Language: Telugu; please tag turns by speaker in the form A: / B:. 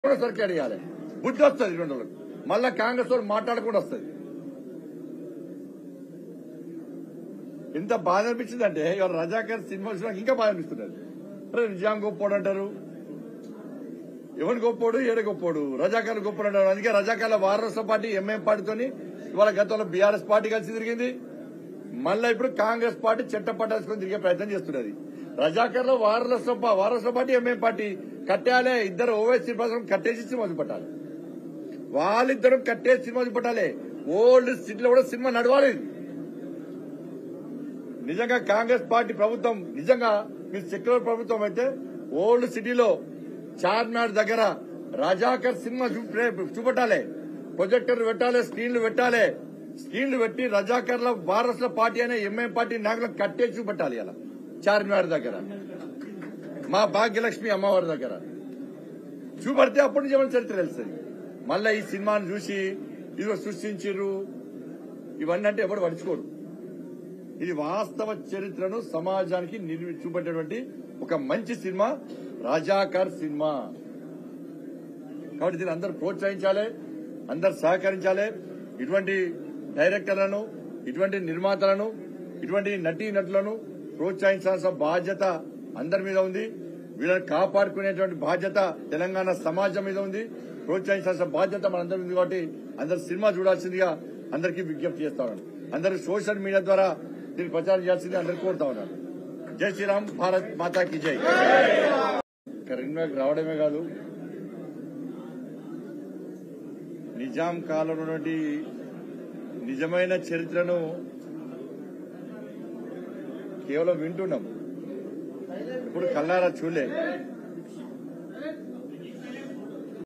A: సరికి అడిగాలి బుద్ధి వస్తుంది 2 రోజులకు మళ్ళా కాంగ్రెస్ వాళ్ళు మాట్లాడకుండా వస్తుంది. ఎంత బాధ అనిపించిందంటే ఇవాళ రజాకర్ సినిమా చూసినాక ఇంకా బాధ అనిపిస్తున్నది. నిజాం గొప్పోడు అంటారు, ఎవరు గొప్పోడు ఏడ గొప్పోడు, రజాకర్ గొప్పోడు అంటారు. అందుకే రజాకర్ల వారసత్వ పార్టీ ఎంఐఎం పార్టీతోని ఇవాళ గతంలో బీఆర్ఎస్ పార్టీ కలిసి తిరిగింది. మళ్ళా ఇప్పుడు కాంగ్రెస్ పార్టీ చెట్టపట్టేసుకొని తిరిగే ప్రయత్నం చేస్తున్నది. రజాకర్ల వారసత్వ పార్టీ ఎంఐఎం పార్టీ కట్టాలే, ఇద్దరు ఓవైసీ ప్రజలు కట్టేసి సినిమా చూపెట్టాలి, వాళ్ళిద్దరం కట్టేసి సినిమా చూపెట్టాలి. ఓల్డ్ సిటీలో కూడా సినిమా నడవాలి. నిజంగా కాంగ్రెస్ పార్టీ ప్రభుత్వం నిజంగా మీరు సెక్యులర్ ప్రభుత్వం అయితే ఓల్డ్ సిటీలో చార్మినార్ దగ్గర రజాకర్ సినిమా చూపెట్టాలి, ప్రొజెక్టర్ పెట్టాలి, స్క్రీన్లు పెట్టి రజాకర్ల వారసుల పార్టీ అనే ఎంఐఎం పార్టీ నాయకులకు కట్టేసి చూపెట్టాలి. అలా చార్మినార్ దగ్గర మా భాగ్యలక్ష్మి అమ్మవారి దగ్గర చూపెడితే అప్పటి నుంచి ఏమైనా చరిత్ర తెలుస్తుంది. మళ్ళా ఈ సినిమాను చూసి ఇదిగో సృష్టించారు ఇవన్నీ అంటే ఎవరు పడుచుకోరు. ఇది వాస్తవ చరిత్రను సమాజానికి చూపెట్టేటువంటి ఒక మంచి సినిమా రజాకర్ సినిమా. కాబట్టి దీన్ని అందరూ ప్రోత్సహించాలి, అందరు సహకరించాలి. ఇటువంటి డైరెక్టర్లను, ఇటువంటి నిర్మాతలను, ఇటువంటి నటీనటులను ప్రోత్సహించాల్సిన బాధ్యత అందరి మీద ఉంది. వీళ్ళని కాపాడుకునేటువంటి బాధ్యత తెలంగాణ సమాజం మీద ఉంది. ప్రోత్సహించాల్సిన బాధ్యత మనందరి ఉంది. కాబట్టి అందరు సినిమా చూడాల్సిందిగా అందరికీ విజ్ఞప్తి చేస్తా ఉన్నాను. అందరూ సోషల్ మీడియా ద్వారా దీన్ని ప్రచారం చేయాల్సింది అందరికీ కోరుతా ఉన్నాను. జై శ్రీరామ్, భారత్ మాతాకి జై. కరీంనగర్ రావడమే కాదు, నిజాం కాలంలో ఉన్నటువంటి నిజమైన చరిత్రను కేవలం వింటున్నాం, ఇప్పుడు కళ్ళారా చూడలే.